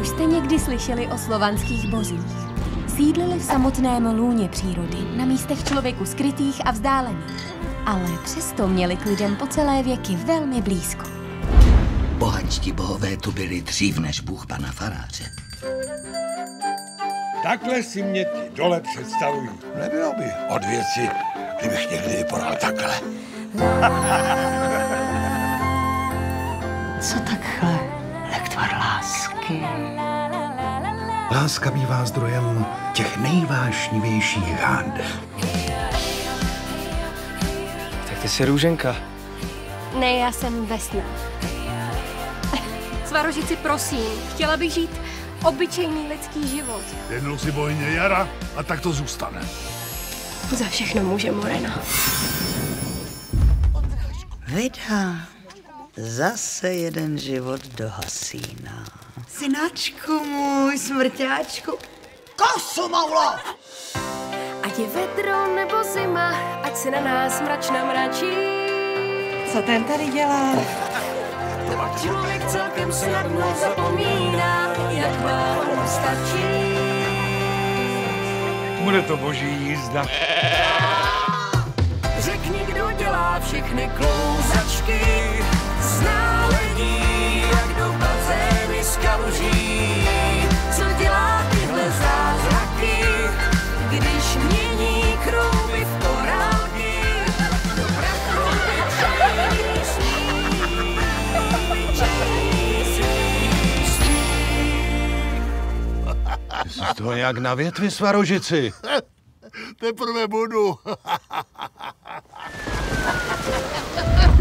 Už jste někdy slyšeli o slovanských bozích? Sídlili v samotném lůně přírody, na místech člověku skrytých a vzdálených. Ale přesto měli k lidem po celé věky velmi blízko. Bohatští bohové tu byli dřív než bůh pana faráře. Takhle si mě ti dole představují. Nebylo by od věci, kdybych někdy vypadal takhle. Co takhle? Lektvar lásky. Láska bývá zdrojem těch nejvášnivějších hád. Tak ty jsi Růženka. Ne, já jsem Vesna. Svarožici, prosím, chtěla bych žít obyčejný lidský život. Jednou si bohyně jara a tak to zůstane. Za všechno může Morena. Vida, zase jeden život do hasína. Synáčku můj, smrťáčku. Kosu, Maulo! Ať je vedro nebo zima, ať se na nás mračna mračí. Co ten tady dělá? Člověk celkem snadno zapomíná, jak málo stačí. Bude to boží jízda. Řekni, kdo dělá všechny klouzačky, zná lidí, jak do bazény z kaluží. Co dělá tyhle zázraky, když mění krouby v korálky? Do prachu Ty jsi toho nějak na větvi, Svarožici. Teprve budu.